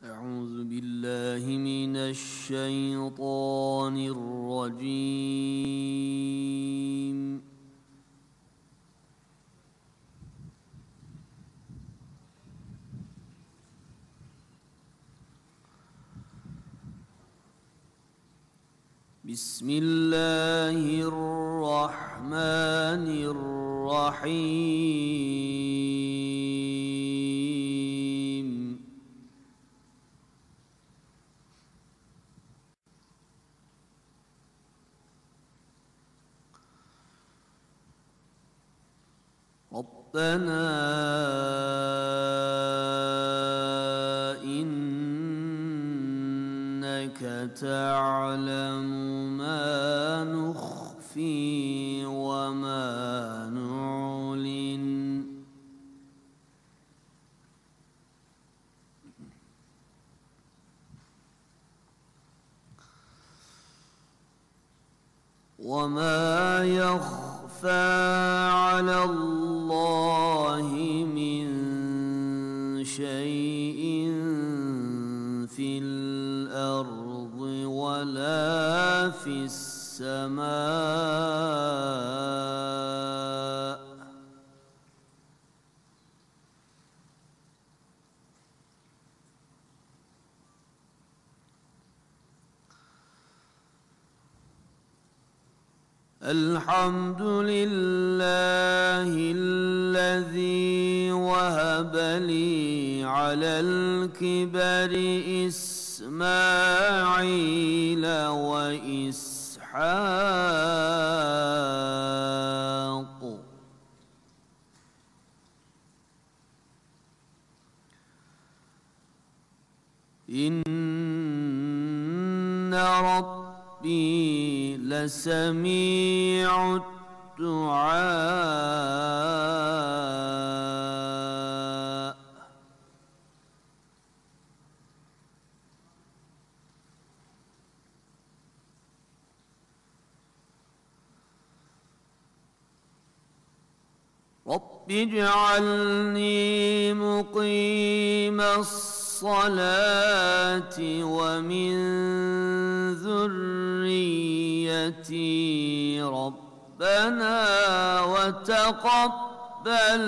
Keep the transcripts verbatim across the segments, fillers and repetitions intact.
أعوذ بالله من الشيطان الرجيم. بسم الله الرحمن الرحيم. ربنا إنك تعلم ما نخفي وما نعلن وما يخفى على الله من شيء في الأرض ولا في السماء. الحمد لله الذي وهب لي على الكبر إسماعيل وإسحاق إن ربي لسميع الدعاء. رب اجعلني مقيم الصلاة ومن ذريتي ربنا وتقبل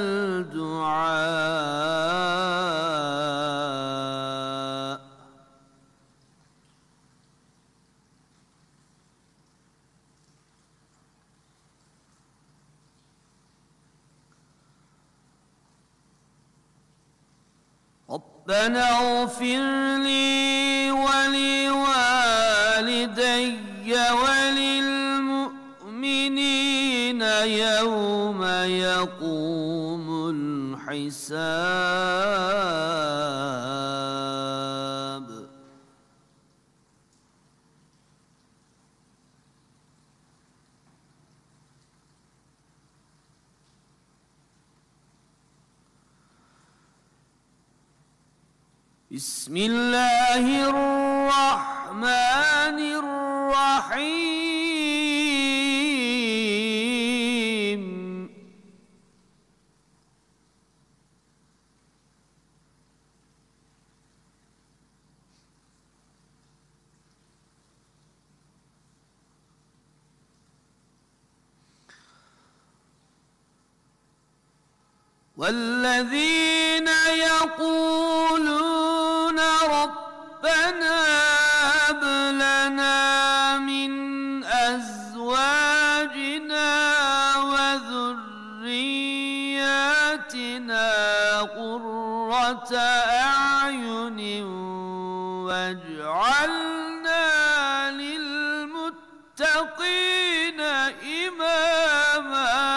دعاء. ربنا اغفر لي ولوالدي وللمؤمنين يوم يقوم الحساب. بسم الله الرحمن الرحيم. والذين يقولون ربنا هب لنا من أزواجنا وذرياتنا قرة أعين واجعلنا للمتقين إماما.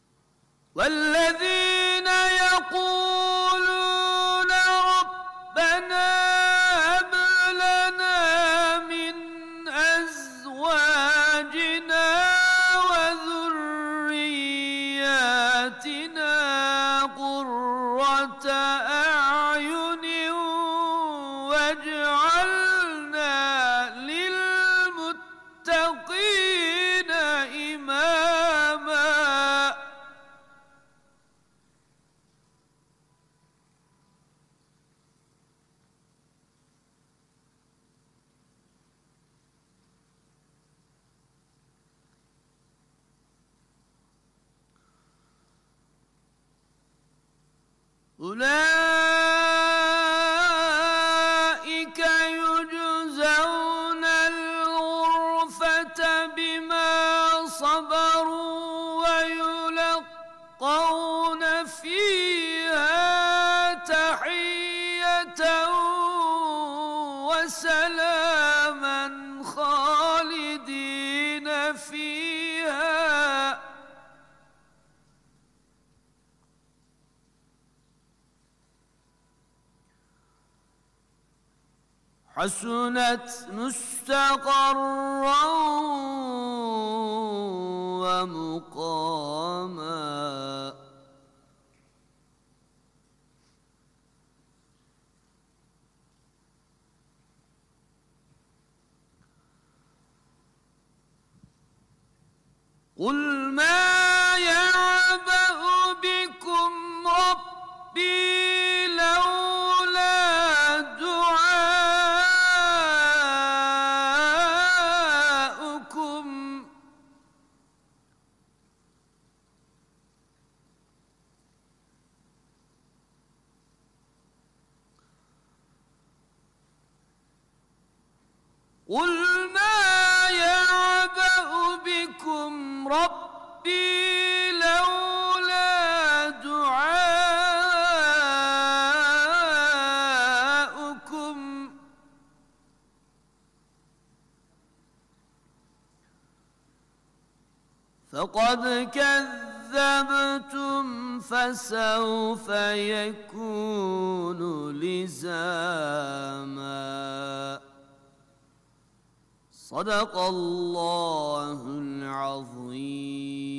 والذين يقولون ربنا أعين وجعلنا للمتقين إماما أولئك يجزون الغرفة بما صبروا ويلقون فيها تحية وسلاما خالدين فيها حسنت مستقرا ومقاما قل ما يعبأ بكم ربي لولا دعاؤكم قل ما يعبأ بكم ربي لولا دعاؤكم فقد كذبتم فسوف يكون لزاما صدق الله العظيم.